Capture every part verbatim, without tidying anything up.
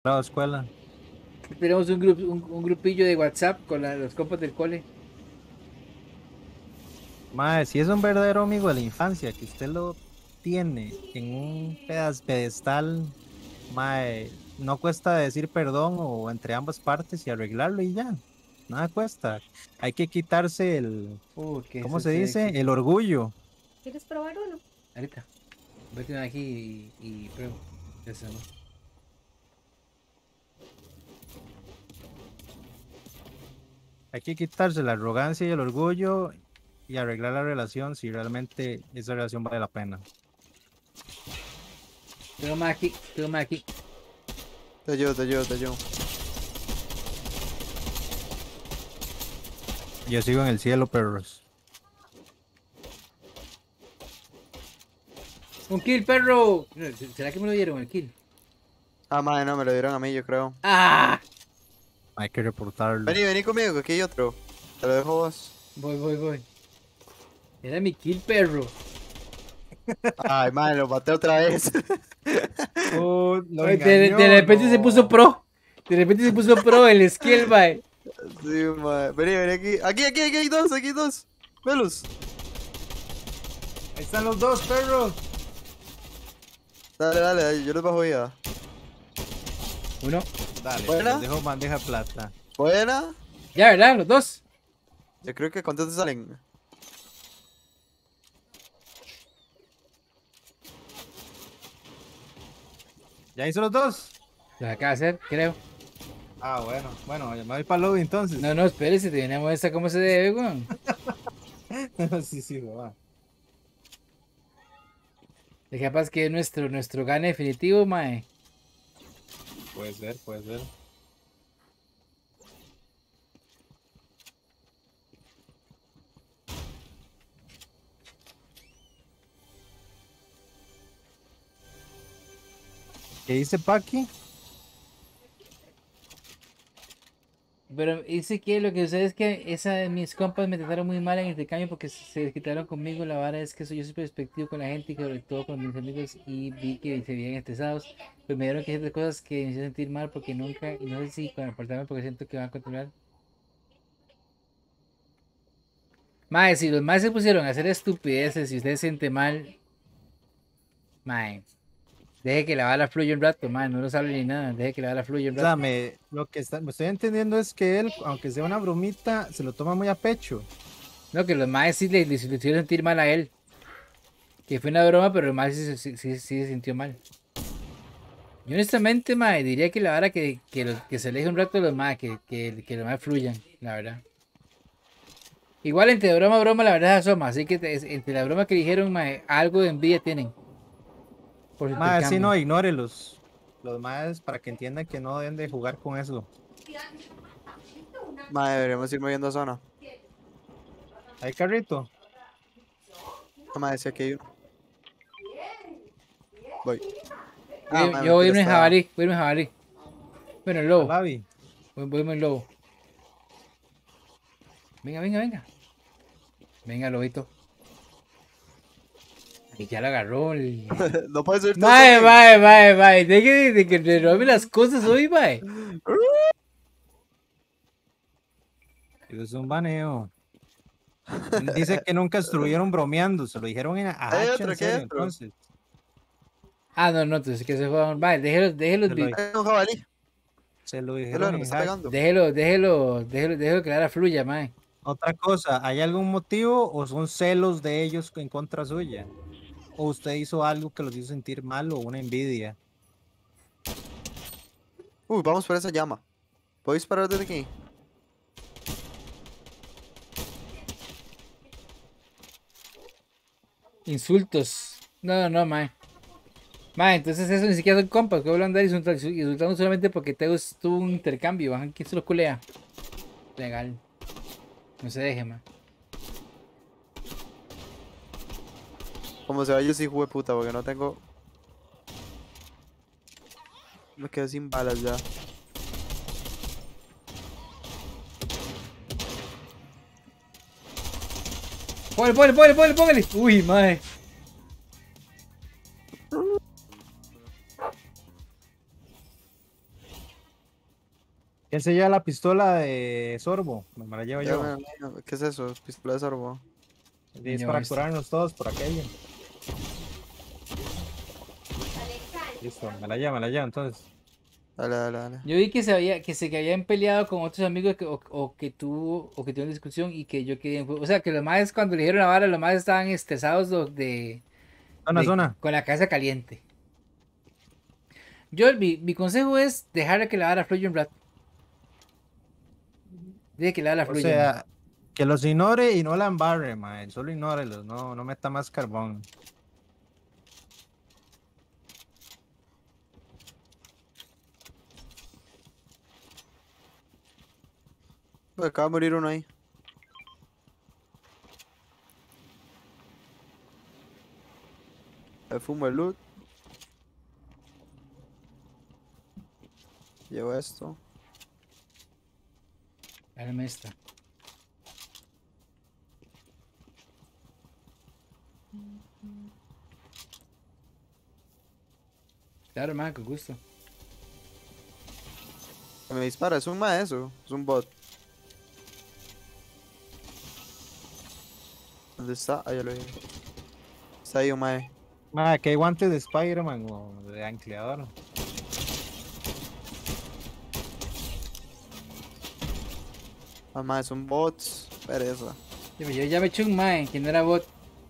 la escuela. Tenemos un, grup, un, un grupillo de WhatsApp con la- los compas del cole. Mae, si es un verdadero amigo de la infancia, que usted lo tiene en un pedazo pedestal, mae, no cuesta decir perdón o entre ambas partes y arreglarlo y ya. Nada cuesta. Hay que quitarse el, Uh, que ¿cómo eso se es dice? El éxito. orgullo. ¿Quieres probar uno? Ahorita. Vete uno aquí y, y pruebo. Eso no. Hay que quitarse la arrogancia y el orgullo y arreglar la relación si realmente esa relación vale la pena. Tengo más aquí, tengo más aquí. Te ayudo, te ayudo, te ayudo. Yo sigo en el cielo, perros. ¡Un kill, perro! ¿Será que me lo dieron el kill? Ah, madre, no, me lo dieron a mí, yo creo. ¡Ah! Hay que reportarlo. Vení, vení conmigo, que aquí hay otro. Te lo dejo vos. Voy, voy, voy. Era mi kill, perro. Ay, madre, lo maté otra vez. Oh, lo Ay, De, de engañó, repente se puso no. pro. De repente se puso pro el skill, bye. Sí, madre. Vení, vení aquí. Aquí, aquí, aquí hay dos, aquí hay dos. Velos. Ahí están los dos, perros. Dale, dale, dale, yo les bajo ya. Uno. Dale, ¿Buena? les dejo bandeja de plata. Buena. Ya, ¿verdad? Los dos. Yo creo que ¿cuántos te salen? ¿Ya hizo los dos? Los acaba de hacer, creo. Ah, bueno, bueno, me voy para el lobby entonces. No, no, espérese, tenemos esta como se debe, weón. Sí, sí, va. Es capaz que es nuestro, nuestro gane definitivo, mae. Puede ser, puede ser. ¿Qué dice Paki? Pero dice que lo que sucede es que esa de mis compas me trataron muy mal en el intercambio porque se desquitaron conmigo. La vara es que soy yo soy perspectivo con la gente y sobre todo con mis amigos y vi que se veían estresados. Pues me dieron que ciertas cosas que me hicieron sentir mal porque nunca, y no sé si con apartarme porque siento que van a controlar. Mae, si los más se pusieron a hacer estupideces y usted se siente mal, mae, deje que la bala fluya un rato, mae, no lo sabe ni nada, deje que la bala fluya un O sea, rato. me, lo que está, me estoy entendiendo es que él, aunque sea una bromita, se lo toma muy a pecho. No, que los más sí le, le, le hicieron sentir mal a él. Que fue una broma, pero el mae sí, sí, sí, sí se sintió mal. Yo honestamente, mae, diría que la vara que, que, los, que se aleje un rato de los más, que, que, que los más fluyan, la verdad. Igual entre broma a broma, la verdad es asoma, así que te- entre la broma que dijeron, mae, algo de envidia tienen por su Más sí, intercambio. no, ignórelos. Los más para que entiendan que no deben de jugar con eso. Madre, deberíamos ir moviendo zona. ¿Hay carrito? No, madre, sí, aquí hay uno. Voy. Ah, Yo, madre, yo voy a mentira, irme en está. jabalí, voy a irme en jabalí. Bueno, el ¿Al lobo, Lavi? voy, voy a irme en lobo. Venga, venga, venga. Venga, lobito. Y ya lo agarró el... No puedes subir todos Mae, también. mae, mae, mae. Deje de que le robe las cosas hoy, mae. Eso es un baneo. Él dice que nunca estuvieron bromeando, se lo dijeron en, a Hay Hacha otro, en aquí hay serio, otro. entonces. Ah, no, no, entonces que se jodan. Vale, déjelo, déjelo, Se lo, vi- di- Hay un jabalí. se lo Velo, dijeron me en está Hacha. pegando. déjelo, déjelo, déjelo, déjelo que la hora fluya, mae. Otra cosa, ¿hay algún motivo o son celos de ellos en contra suya? ¿O usted hizo algo que los hizo sentir mal o una envidia? Uy, vamos por esa llama. ¿Puedo disparar desde aquí? Insultos. No, no, no, mae. Mae, entonces eso ni siquiera son compas. Que voy a andar insultando, insultando solamente porque te tuvo un intercambio. Bajan, ¿quién se lo culea? Legal. No se deje, mae. Como se vaya, sí, hijo de puta, porque no tengo. Me quedo sin balas ya. Póngale, póngale, póngale, póngale, póngale. Uy, mae. ¿Quién se lleva la pistola de Sorbo? Me la llevo yo. Dame, dame, ¿qué es eso? Pistola de sorbo. Y es Niño, para esto. curarnos todos por aquello. Listo, me la llevo, me la llevo entonces. Dale, dale, dale. Yo vi que se había, que se que habían peleado con otros amigos que- o, o que tuvo, o que tuvieron discusión y que yo quedé en fu- O sea, que los más cuando le dijeron la vara, los más estaban estresados lo- de, Zona, de, zona. con la casa caliente. Yo, mi, mi consejo es dejar que la vara fluya un rato. Deje que la vara O fluya, man. sea, que los ignore y no la embarre, mae. Solo ignórelos, no, no meta más carbón. Pues acaba de morir uno ahí. Me fumo el loot. Llevo esto. Dame esta. Claro, man, con gusto. Que me dispara, es un maestro. Es un bot. ¿Dónde está? Ah, ya lo vi. Está ahí un mae. Mae, que hay guantes de Spider-Man o de ancleador. Ah, mae, son bots. Pereza. Yo, yo ya me eché un mae, que no era bot.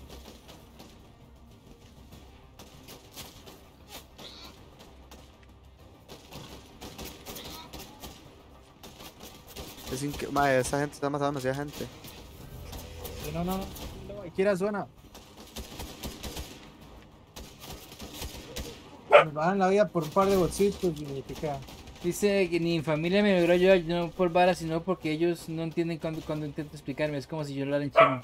Es inque... Mae, esa gente está matando a demasiada gente. Sí, no, no, no. No, aquí era zona. Nos bajan la vida por un par de bolsitos y ni pica. Dice que ni en familia me logró ayudar, no por vara, sino porque ellos no entienden cuando, cuando intento explicarme. Es como si yo hablara en chino.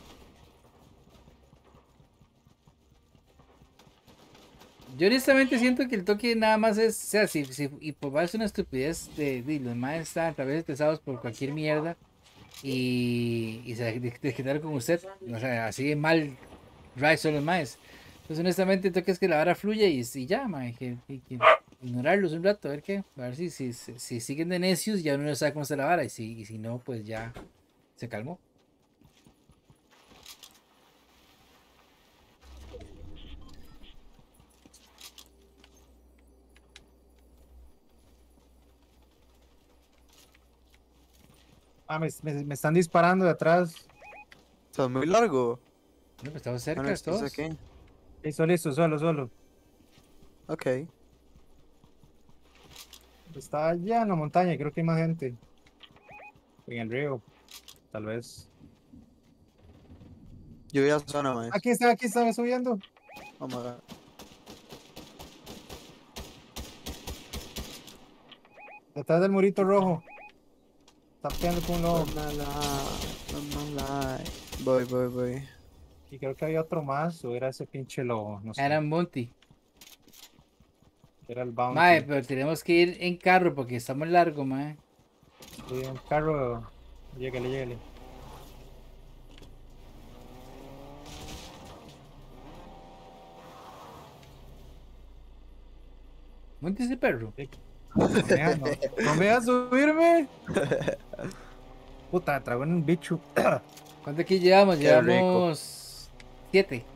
Yo honestamente siento que el toque nada más es, o sea, si, si y por vara es una estupidez de, de los más están a veces pesados por cualquier mierda y, y se de, de quedar con usted. O sea, así de mal Rise son los más. Entonces honestamente el toque es que la vara fluye y, y ya, mae, que, que- que ignorarlos un rato, a ver qué, a ver si, si, si, si siguen de necios ya uno no sabe cómo está la vara y si, y si no, pues ya se calmó. Ah, me, me- me están disparando de atrás. Está muy largo. No, pues estamos Ah, no, cerca es que es todos. aquí. Listo, listo, solo, solo. Ok. Está allá en la montaña, creo que hay más gente. En el río, tal vez. Yo voy a zona, mae. Aquí está, aquí está subiendo. Vamos a ver. Detrás del murito rojo. Está peleando con un lobo. Voy, voy, voy. Y creo que había otro más, o era ese pinche lobo, no sé. Era Monty. Era el Mae, Bounty. pero tenemos que ir en carro porque está muy largo, mae. Sí, un carro. Lléguele, lléguele. Monty es el perro. Sí. No me deja, no, no me deja subirme. Puta, tragó un bicho. ¿Cuánto aquí llevamos? Qué rico. Llevamos siete.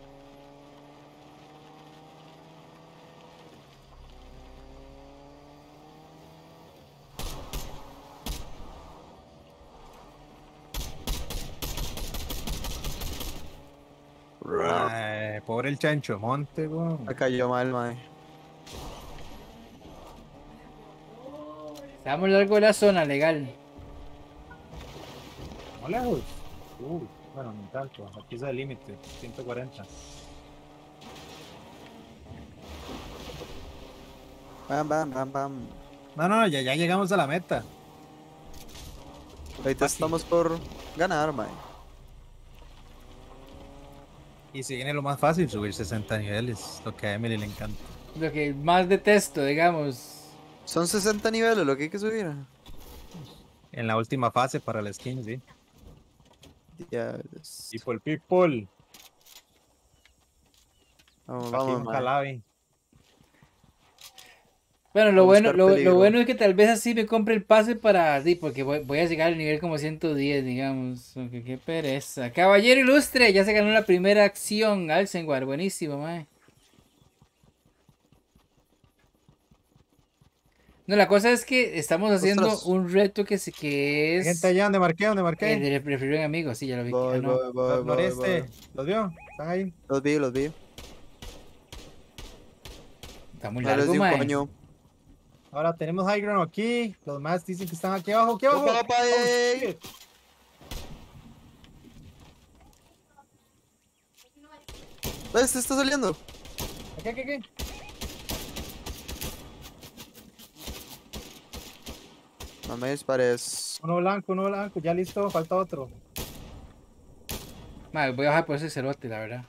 Ay, pobre el chancho monte, weón. Me cayó mal, mae. Estamos largo de la zona, legal. No lejos. Uy, bueno, ni tanto. Aquí es el límite. ciento cuarenta. Bam, bam, bam, bam. No, no, ya, ya llegamos a la meta. Ahorita Fácil. estamos por ganar, mae. Y si viene lo más fácil, subir sesenta niveles. Lo que a Emily le encanta. Lo que más detesto, digamos. Son sesenta niveles lo que hay que subir. En la última fase para la skin, sí. Diablos. People, people. Vamos, Aquí vamos, un mae. Calabi. Bueno, lo A bueno, buscar lo, lo peligro. bueno es que tal vez así me compre el pase para, sí, porque voy, voy a llegar al nivel como ciento diez, digamos. Aunque qué pereza. Caballero ilustre, ya se ganó la primera acción, Alcenguar, buenísimo, mae. No, la cosa es que estamos haciendo Ostras. un reto que, se, que Hay gente es allá donde marqué, donde el marqué. de referido en amigos, sí, ya lo vi. Ah, Voy, no. voy, No- voy, voy, voy. noreste. ¿Los vio? Están ahí. Los vi, los vi. Está muy No les largo, di un mae. coño. Ahora tenemos high ground aquí. Los más dicen que están aquí abajo, aquí Opa, abajo. opa, Oh, ey. shit. ¿Ves? Está saliendo. Aquí, aquí, aquí. No me dispares. Uno blanco, uno blanco. Ya listo, falta otro. Mae, voy a bajar por ese cerote, la verdad.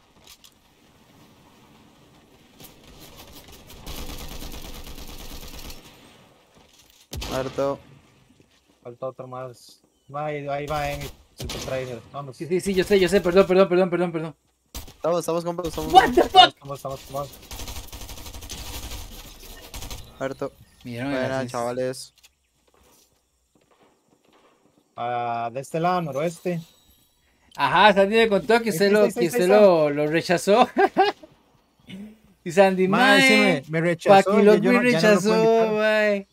Muerto. Falta otro más. Ahí, ahí va, en Super Trader. Vamos. Sí, sí, sí, yo sé, yo sé, perdón, perdón, perdón, perdón, perdón. Estamos, estamos con estamos. What the Vamos, fuck? vamos, vamos, vamos. Muerto. Mira, Buena, chavales. Ah, de este lado, noroeste. Ajá, Sandy me contó que Ahí usted está, lo, ahí está, que ahí está, usted ahí está. lo, lo rechazó. Y Sandy, Mae, sí, mae, me, me rechazó. y Paquilot yo me no- ya no lo puedo rechazó, invitar. mae.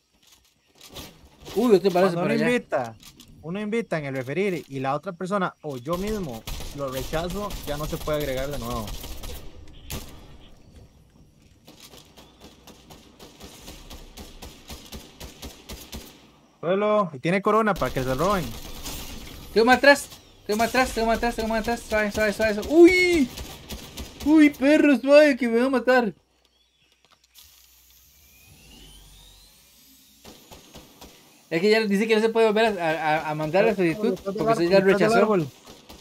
Uy, otro balazo Cuando por uno allá. invita, uno invita en el referir y la otra persona o yo mismo lo rechazo, ya no se puede agregar de nuevo. Suelo, y tiene corona para que se roben. Tengo más atrás, tengo más atrás, tengo más atrás, tengo más atrás. Suave, suave, suave. suave. Uy, uy, perro, suave, que me va a matar. Es que ya dice que no se puede volver a, a- a mandar la solicitud Detrás del porque usted árbol, ya detrás del rechazó. árbol.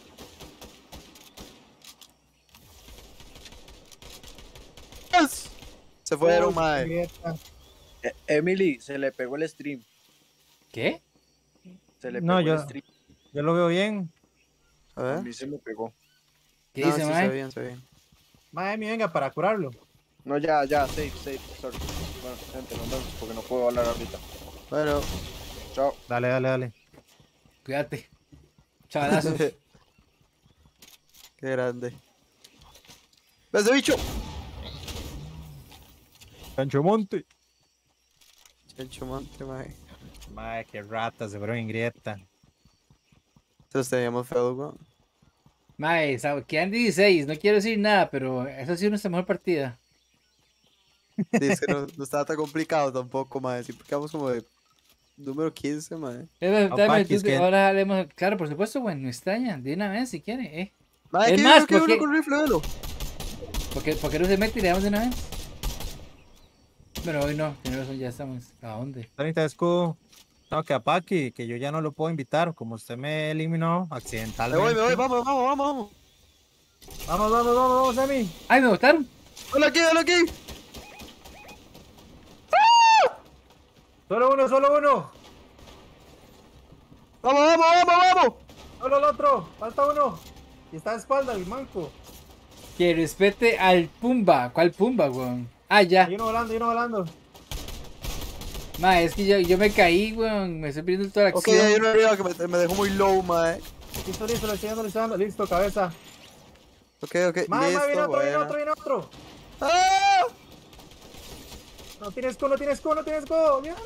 ¡Yes! Se fueron, Uy, mae. grieta. E- Emily, se le pegó el stream. ¿Qué? Se le No, pegó yo, el stream. yo lo veo bien. A A ver. mí se me pegó. ¿Qué No, dice, sí, se mae? ve bien, se ve bien. Miami, venga para curarlo. No, ya, ya, safe, safe, sorry. Bueno, gente, nos vemos porque no puedo hablar ahorita. Bueno. Chao. Dale, dale, dale. Cuídate. Chavalazos. Qué grande. ¿Ves ese bicho? Pancho Monte. Chencho Monte, mae. Madre, qué rata, se fueron en grieta. Entonces teníamos feo, weón. Mae, sabe- quedan dieciséis, no quiero decir nada, pero esa ha sido nuestra mejor partida. Dice que no, no estaba tan complicado tampoco, mae. Sí, porque vamos como de número quince, mae. Eh, bueno, No, dame, Paqui, es tú- que- ahora hablemos, claro, por supuesto, bueno, me extraña, de una vez si quiere, eh. Mae, Es que más, uno, que ¿por uno qué? con rifle, velo. ¿Por qué, por qué no se mete y le damos de una vez? Pero hoy no, tiene razón, ya estamos. ¿A dónde? treinta de escudo. No, que a Paqui, que yo ya no lo puedo invitar. Como usted me eliminó Me accidentalmente. voy, me voy, vamos, vamos, vamos, vamos. Vamos, vamos, vamos, vamos, Sammy. ¡Ay, me botaron! Hola aquí, hola aquí. Solo uno, solo uno. Vamos, vamos, vamos, vamos. Solo el otro. Falta uno. Y está de espalda, el manco. Que respete al Pumba. ¿Cuál Pumba, weón? Ah, ya. Hay uno volando, hay uno volando. Ma, es que yo, yo me caí, weón. Me estoy perdiendo toda la Ok, acción. hay uno arriba que me, me dejó muy low, mae. Listo, listo, le estoy dando, le estoy dando. Listo, cabeza. Ok, ok, Más, más, viene listo, otro, viene buena. otro, viene otro. ¡Ah! No tienes escudo, no tienes escudo, no tienes escudo. Mira,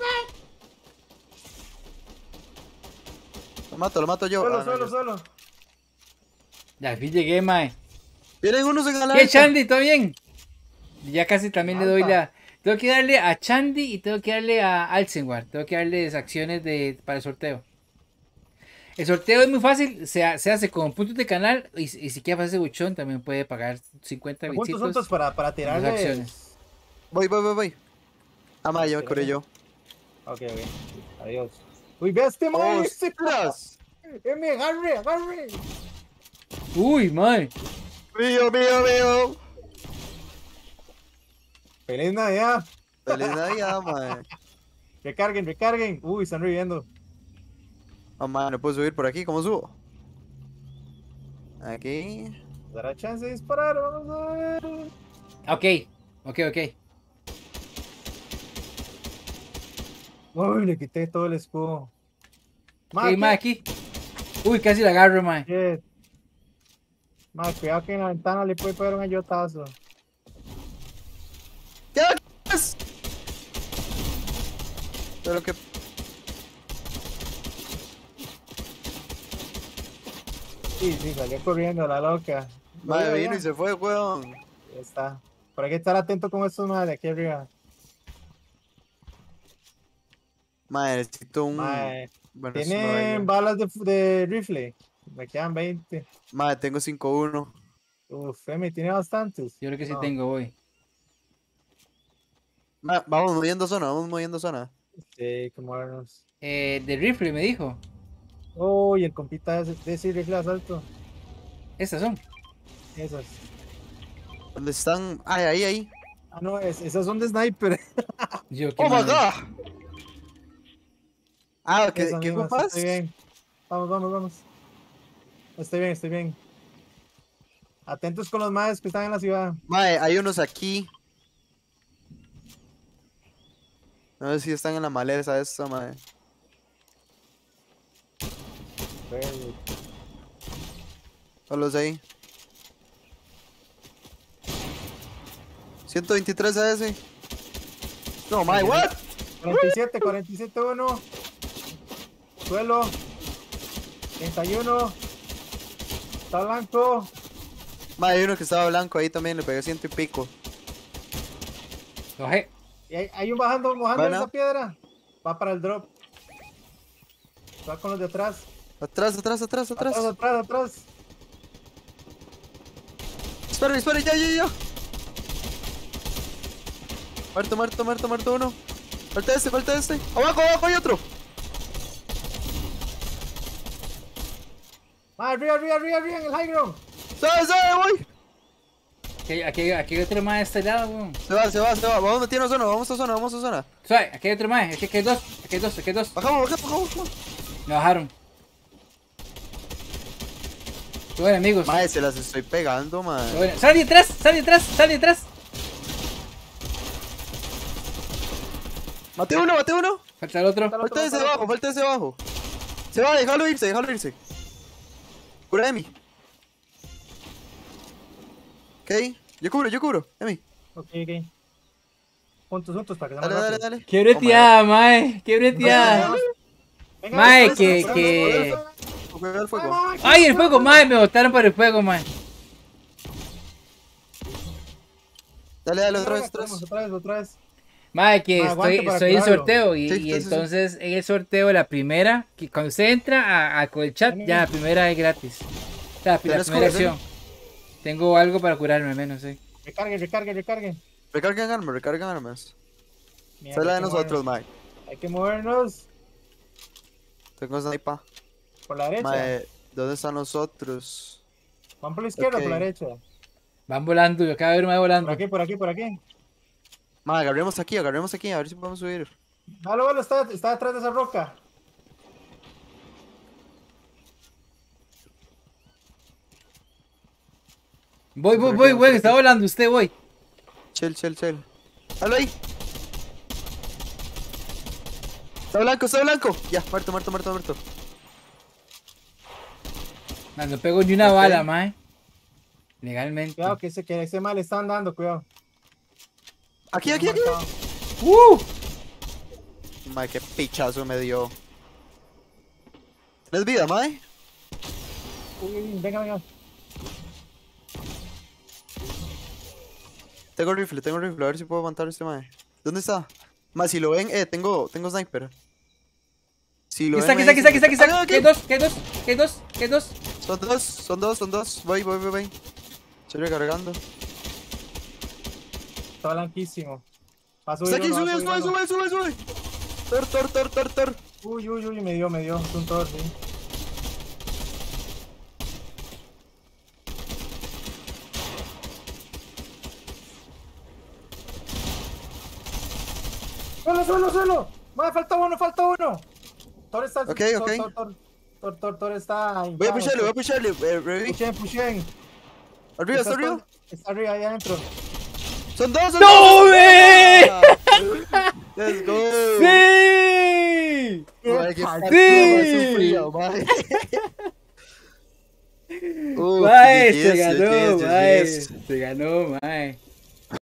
Lo mato, lo mato yo. Suelo, Ah, no, suelo, ya. suelo. Ya, al fin llegué, mae. Vienen unos en la ¿Qué, alta. Chandy? ¿Todo bien? Ya casi también le doy Alta. la... Tengo que darle a Chandy y tengo que darle a Alcenwar. Tengo que darles acciones de, para el sorteo. El sorteo es muy fácil. Se, ha- se hace con puntos de canal. Y, y si quiere hacerse buchón, también puede pagar cincuenta Juntos, bichitos. juntos para, para tirarle. acciones. Voy, voy, voy, voy. Ah, mae, ya me curé yo. Ok, ok. Adiós. Uy, ve a este man. Este ¡Ostras! Emi, agarre, agarre. Uy, mae. Mío, mío, mío. Feliz Navidad. Feliz Navidad, mae. Recarguen, recarguen. Uy, están reviviendo. Oh, mae, no puedo subir por aquí. ¿Cómo subo? Aquí. ¿Nos dará chance de disparar? Vamos a ver. Ok, ok, ok. Uy, le quité todo el escudo. Ma, ¿Qué, mae, aquí? Uy, casi la agarro, mae. shit. Ma, cuidado que en la ventana le puede pegar un ayotazo. ¿Qué haces? Pero que... Sí, sí, salió corriendo la loca. Madre, Oye, vino ya. y se fue, weón. Ya está. Pero hay que estar atento con estos madres de aquí arriba. Madre, necesito un... Mae, Bueno, eso no ¿tienen venga. balas de, de rifle? Me quedan veinte. Madre, tengo cinco uno. Uf, Femi, tiene bastantes. Yo creo que sí No. tengo, voy. Ma, vamos moviendo zona, vamos moviendo zona. Sí, como vernos. Eh, de rifle, me dijo. Uy, el compita de, de ese rifle de asalto. Estas son. Esas. ¿Dónde están? Ay, ahí, ahí. Ah, no, es- esas son de sniper. Yo, qué ¡Oh, my mal. God! Ah, ¿qué, Esas ¿qué mismas, ocupas? estoy bien. Vamos, vamos, vamos. Estoy bien, estoy bien. Atentos con los madres que están en la ciudad. Madre, hay unos aquí. No sé si están en la maleza esta, madre. Very- Solo ahí. ciento veintitrés A S. No, madre, what? cuarenta y siete, cuarenta y siete, uno. Suelo. treinta y uno. Está blanco. Madre, hay uno que estaba blanco ahí también, le pegué ciento y pico. Lo bajé. Y hay, hay un bajando, bajando Bueno. esa piedra. Va para el drop. Va con los de atrás. Atrás, atrás, atrás, atrás. Atrás, atrás, atrás. Espera, espera, ya, ya, ya. Muerto, muerto, muerto, muerto uno. Falta este, falta este. Abajo, abajo hay otro. Ah, arriba, arriba, arriba, arriba en el high ground. ¡Sabe, sabe, voy! Aquí, aquí, aquí hay otro más de este lado, weón. Se va, se va, se va. Vamos metiendo zona, vamos a zona, vamos a zona. Suave, aquí hay otro más. Aquí, aquí hay dos. Aquí hay dos, aquí hay dos. Bajamos, bajamos, bajamos. bajamos. Me bajaron. Bueno, amigos. Madre, se las estoy pegando, madre. Bueno, sal de atrás, sal de atrás, sal de atrás. Maté uno, maté uno. Falta el otro. Falta ese abajo, falta ese abajo. Se va, déjalo irse, déjalo irse. Cura Emi. Ok, yo cubro, yo cubro. Emi. Ok, ok. Juntos, juntos para que sea Dale, más dale, rápido. dale. Qué breteada, mae. Qué breteada. Venga, Mae, venga, que- venga, que- venga, Cuidado el fuego. venga, venga. Ay, el fuego, mae. Me botaron por el fuego, mae. Dale, dale, otra vez, Venga, otra vez. Otra vez, otra vez. Mae, que Ma, aguante estoy, para estoy en curarlo. sorteo y, Sí, y sí, sí, sí. entonces en el sorteo la primera, que cuando usted entra a, a con el chat, ya la primera es gratis. O sea, la ¿Tienes primera cura, acción. Tengo algo para curarme, al menos, sí. Recargue, recargue, recargue. Recargan armas, recargan armas. Mierda, Esa es la hay de que nosotros, movernos. mae. Hay que movernos Tengo sniper. por la derecha. Mae, ¿dónde están los otros? Van por la izquierda o por la Ok. derecha. Van volando, yo acabo de ver más Por volando. aquí, por aquí, por aquí. Mae, agarremos aquí, agarremos aquí, a ver si podemos subir. Vale, vale, está, está detrás de esa roca. Voy, voy, Por voy, aquí, güey, por está aquí. volando usted, voy. Chill, chill, chill. ¡Halo ahí! Está blanco, está blanco. Ya, muerto, muerto, muerto, muerto. No, no pego ni una Ok. bala, mae. Legalmente. Cuidado, que ese, que ese mal le están dando, cuidado. Aquí, aquí, aquí. Marcado. ¡Uh! Mae, qué pichazo me dio. ¿Tienes vida, mae? Uy, uy, uy, venga, venga. Tengo rifle, tengo rifle, a ver si puedo matar a este mae. ¿Dónde está? Mae, si lo ven, eh, tengo, tengo sniper. Si lo Aquí está, ven, aquí está, aquí está, aquí está, aquí está. Ah, ¿Qué dos? ¿Qué dos? ¿Qué dos? ¿Qué dos? Son dos, son dos, son dos. Voy, voy, voy, voy. Estoy recargando. Está blanquísimo. Va a subir Está aquí, uno, va a sube, subir sube, uno. sube, sube, sube. Tor, tor, tor, tor, tor. Uy, uy, uy, me dio, me dio. Es un tor, sí. ¡Suelo, suelo, suelo! ¡Madre, falta uno, falta uno! Tor está... Ok, Tor, ok. Tor, Tor, Tor, Tor, Tor está... Voy a inflado, pusharle, voy a Tor. pusharle. Eh, ready. Pushen, pushen. Arriba, está arriba. Tor- Está arriba, ahí adentro. Son dos, son ¡No, dos. güey! Let's go. ¡Sí! Mae, qué ¡Sí! partido más sufrido, mae. Uf, Mae, G G, se ganó, G G, mae. G G. Se ganó, mae.